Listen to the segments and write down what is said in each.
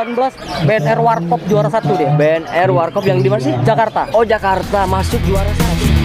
BNR Warkop juara 1 dia. BNR Warkop yang di mana sih? Jakarta. Oh, Jakarta, masuk juara 1.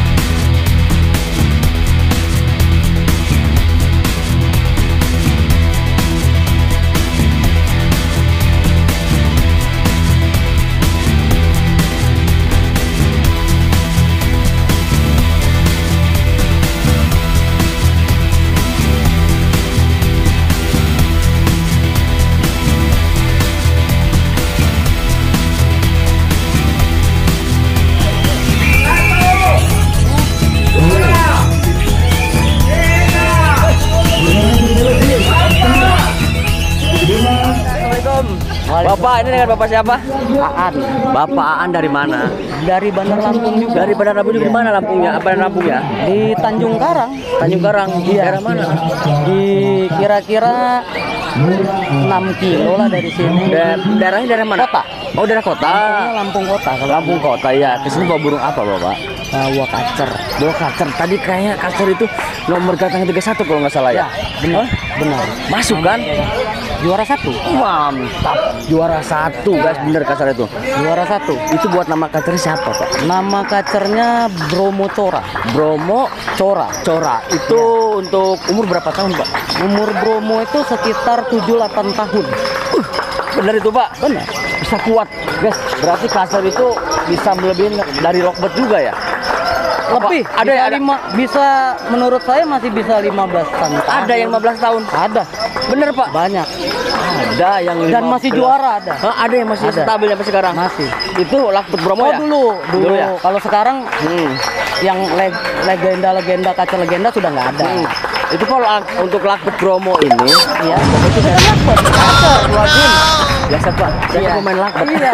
Bapak, ini dengan Bapak siapa? Aan. Bapak Aan dari mana? Dari Bandar Lampung juga. Dari Bandar Lampung juga. Di mana Lampungnya? Apa Lampungnya? Di Tanjung Karang. Tanjung Karang. Iya. Daerah mana? Di kira-kira 6 kilo lah dari sini. Daerahnya daerah mana? Kota. Oh, daerah kota. Lampung kota. Lampung kota ya. Kesini bawa burung apa, Bapak? Bawa kacer. Bawa kacer. Tadi kayaknya kacer itu nomor ganteng 31 kalau nggak salah ya. Benar. Benar. Masuk kan? Juara 1. Mantap. Juara 1, guys. Bener kacer itu. Juara 1. Itu buat nama kacernya siapa, Pak? Nama kacernya Bromo Cora. Bromo Cora. Cora. Itu untuk umur berapa tahun, Pak? Umur Bromo itu sekitar 7-8 tahun. Bener itu, Pak? Benar. Bisa kuat, guys. Berarti kacer itu bisa melebihin dari Rockbird juga ya? Lebih. Ada ya? Bisa menurut saya masih bisa 15 tahun. Ada yang 15 tahun? Ada. Bener, Pak? Banyak. Ada yang 15. Dan masih juara ada. Hah, ada yang masih Ada. stabil sampai sekarang? Masih. Itu Rockbird Bromo Oh, ya? dulu ya? Kalau sekarang yang legenda kacer legenda sudah nggak ada. Itu kalau untuk Rockbird Bromo ini, Iya. Itu kan Rockbird kacer luarin. biasa, Pak. Saya pemain Rockbird. Iya.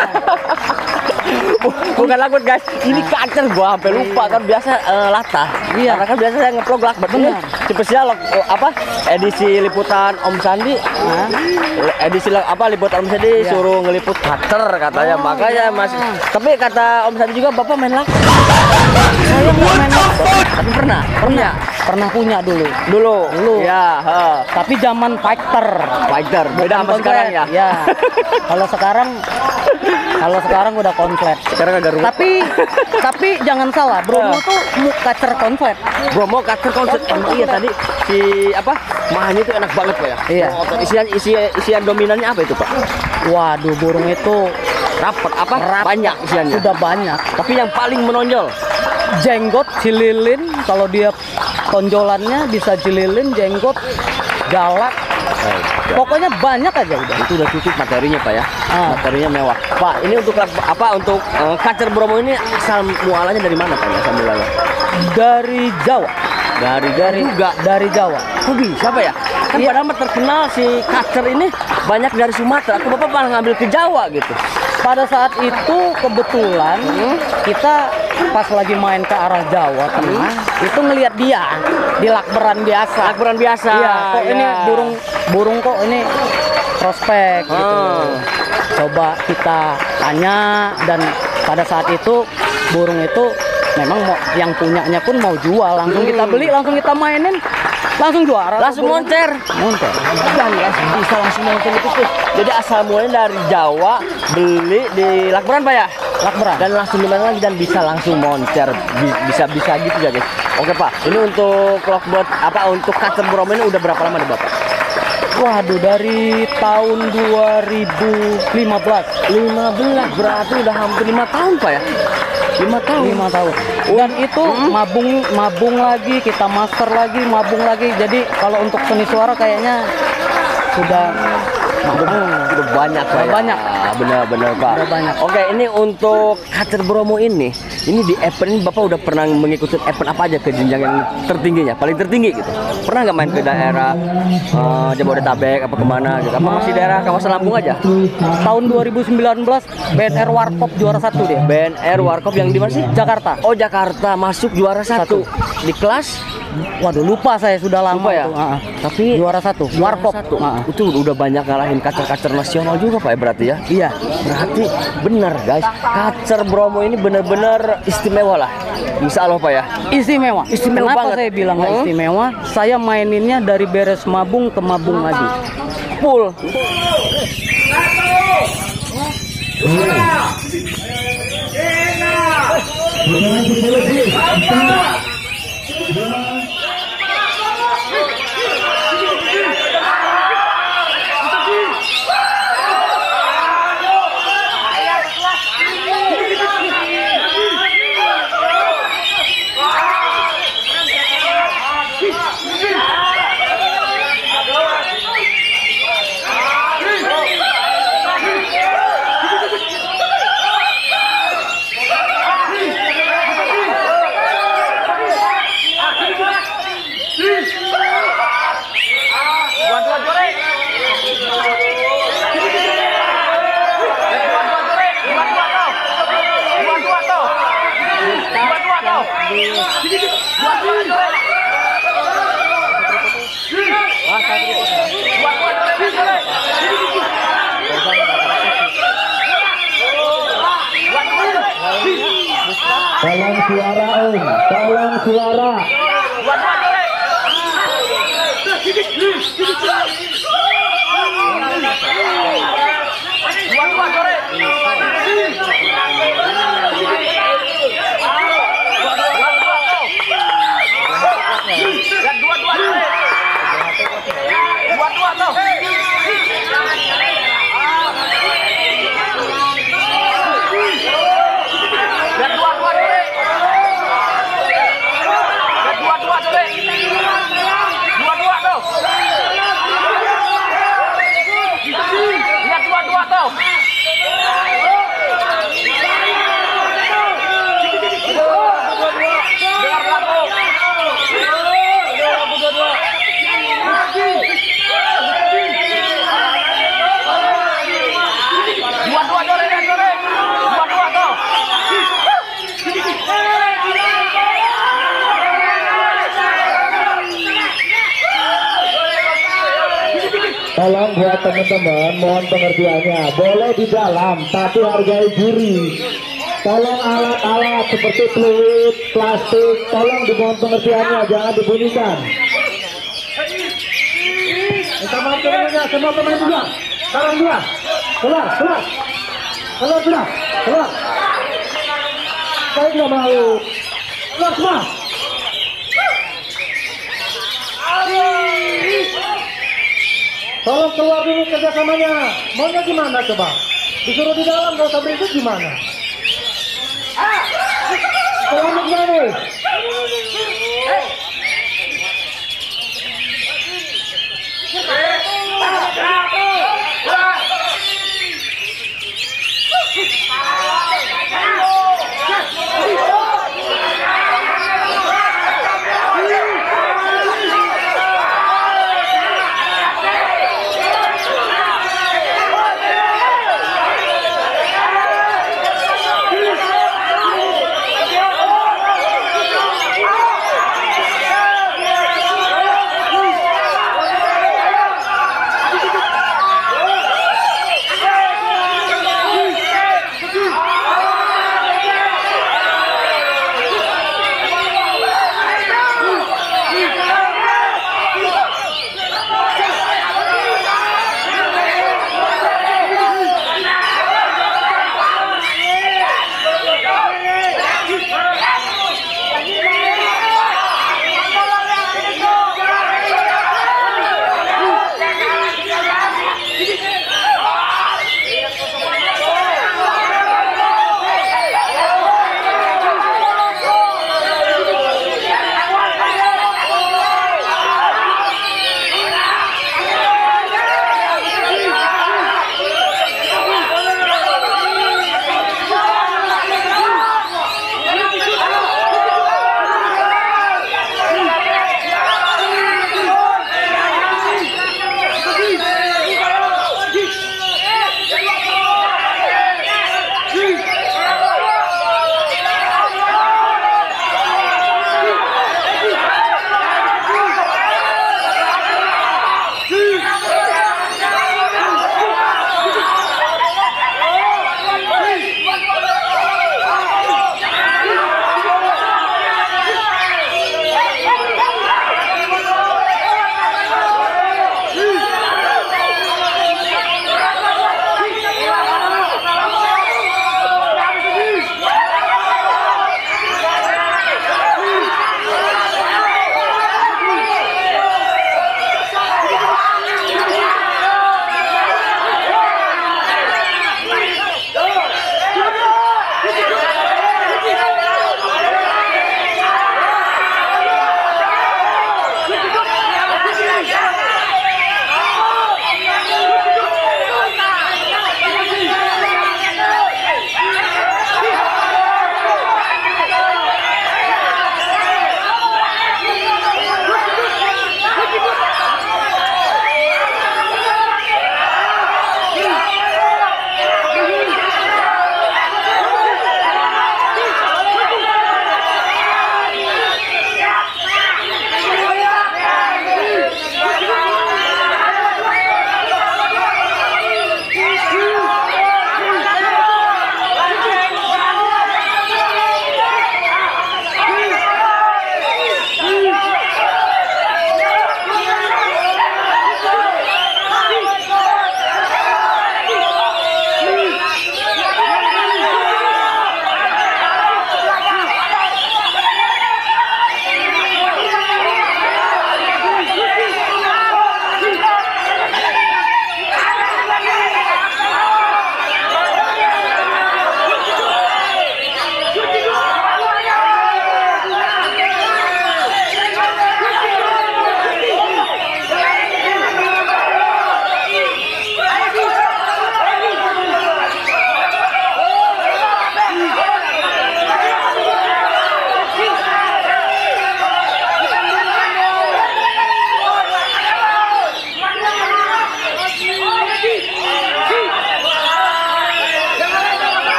Bukan Rockbird, guys. Ini kacer, gua sampai lupa kan biasa latah. Iya. Karena kan biasa saya ngeplog Rockbird. Benar. Spesial edisi liputan Om Sandi. Edisi liputan Om Sandi Iya. suruh ngeliput kacer katanya. Makanya masih. Tapi kata Om Sandi juga Bapak main Rockbird. Saya nggak main Rockbird. Tapi pernah. Pernah punya dulu. Dulu. Ya, Tapi zaman fighter. Fighter. Beda sama Bukan sekarang ya. konflet. Ya. Kalau sekarang udah konflet. Sekarang agak rumit. Tapi jangan salah, Bromo tuh kacer konflet. Bromo kacer konsep. Iya tadi si mahanya itu enak banget, Pak ya. Iya. Isian dominannya apa itu, Pak? Waduh, burung itu Rapat Rapat. banyak isiannya. sudah banyak. Tapi yang paling menonjol Jenggot, cililin, kalau dia tonjolannya bisa cililin, jenggot, galak. Pokoknya banyak aja udah. itu udah cukup materinya, Pak ya. Ah. Materinya mewah. Pak, ini untuk kacer Bromo ini asal mualanya dari mana, Pak? Asal mulanya? Dari Jawa. Dari Jawa. Kok bisa, Pak ya? Kan Iya. padahal terkenal si kacer ini banyak dari Sumatera. Aku Bapak malah ngambil ke Jawa gitu. Pada saat itu kebetulan kita pas lagi main ke arah Jawa Tengah itu ngelihat dia di lakberan biasa. Lakberan biasa. Iya, kok ini ya. burung kok ini prospek gitu. Coba kita tanya dan pada saat itu burung itu memang yang punyanya pun mau jual, langsung kita beli, langsung kita mainin, langsung juara. Langsung moncer. Dan ya, bisa langsung moncer itu tuh. Jadi asal mulanya dari Jawa, beli di lakberan, Pak ya? Lakberan. Dan langsung dimana lagi dan bisa langsung moncer. Bisa gitu ya, guys. Oke, Pak. Ini untuk Rockbird untuk kacer Bromo ini udah berapa lama nih, Bapak? Waduh, dari tahun 2015. 15, berarti udah hampir 5 tahun, Pak ya? 5 tahun. 5 tahun. Dan itu mabung lagi, kita master lagi, mabung lagi. Jadi kalau untuk seni suara kayaknya sudah Udah banyak, Pak. banyak. Benar-benar, Pak. Udah banyak. Oke, ini untuk kacer Bromo ini di event ini Bapak udah pernah mengikuti event apa aja ke jenjang yang tertingginya, paling tertinggi gitu? Pernah nggak main ke daerah Jabodetabek apa kemana gitu? Apa masih daerah kawasan Lampung aja? Tahun 2019 BNR Warkop juara 1 dia. BNR Warkop yang di mana sih? Jakarta. Oh, Jakarta, masuk juara 1 di kelas. Waduh, lupa saya sudah lama ya. tuh. Tapi juara 1 Warkop. Itu udah banyak ngalahin kacer-kacer nasional juga, Pak ya, berarti ya? Iya. Berarti benar, guys. Kacer Bromo ini benar-benar istimewa lah. Insya Allah, Pak ya. Istimewa. Istimewa Kenapa banget. saya bilang nggak istimewa? Saya maininnya dari beres mabung ke mabung lagi. Full. Tolong suara Om, tolong suara. Tolong buat teman-teman, mohon pengertiannya. Boleh di dalam, tapi hargai juri. Tolong alat-alat seperti fluid, plastik, tolong dimohon pengertiannya, jangan dibunyikan. Minta maaf teman-teman, semua pemain juga. Sekarang juga. Keluar, keluar. Keluar sudah, keluar. Saya nggak mau. Keluar semua. Tolong keluar dulu kerjasamanya. Maunya gimana coba? Disuruh di dalam, gak usah berikut gimana? Keluar gimana nih?